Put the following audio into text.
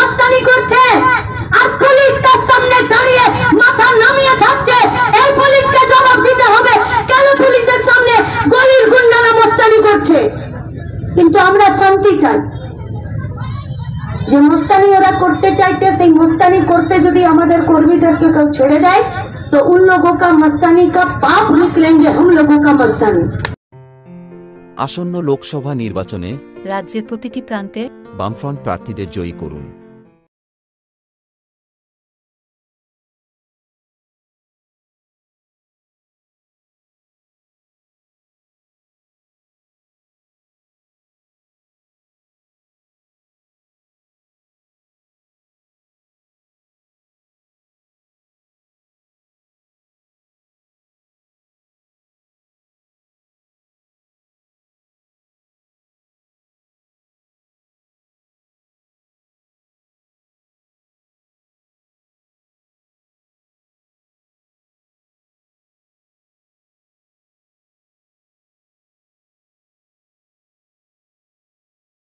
মস্তানি করছে আর পুলিশ তার সামনে দাঁড়িয়ে মাথা নামিয়ে থাকছে। এই পুলিশকে জবাব দিতে হবে কেন পুলিশের সামনে গলির গুন্ডারা মস্তানি করছে। কিন্তু আমরা শান্তি চাই। যে মস্তানি ওরা করতে চাইছে সেই মস্তানি করতে যদি আমাদের কর্মীদেরকে কেউ ছেড়ে দেয় तो उन लोगों का मस्तानी का पाप लिख लेंगे हम लोगों का मस्तानी। আসন্ন লোকসভা নির্বাচনে রাজ্যের প্রতিটি প্রান্তে বামফ্রন্ট প্রার্থীদের জয়ী করুন।